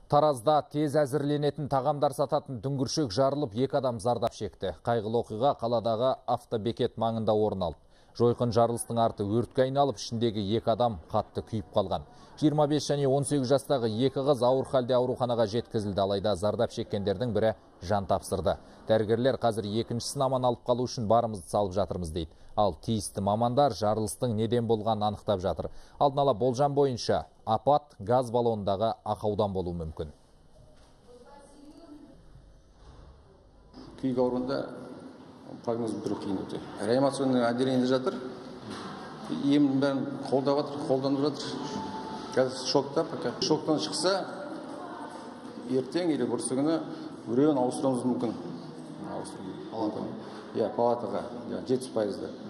Таразда тез әзірленетін тағамдар сататын дүңгіршек жарылып, 2 адам зардап шекті. Қайғылы оқиға қаладағы автобекет маңында орын алды. Жойқын жарылыстың арты өртке айналып, ішіндегі 2 адам қатты күйіп қалған. 25 және 18 жастағы 2 қыз ауыр халде ауруханаға жеткізілді, алайда зардап шеккендердің бірі жан тапсырды. Дәрігерлер қазір екіншісін аман алып қалу үшін барымызды салып жатырмыз дейді. Ал тиісті мамандар жарылыстың неден болғанын анықтап жатыр. Алдын ала болжам бойынша апат газ баллонындағы ақаудан болуы мүмкін. Күйік ауруында прогноз бітіру қиын өте. Реанимационный отделениеде жатыр. Емнің бәрін қолданып жатыр. Қазір шокта, пока. Шоктан шықса, ертең или бүрсі күні біреуін ауыстыруымыз мүмкін. Палатаға, 70%.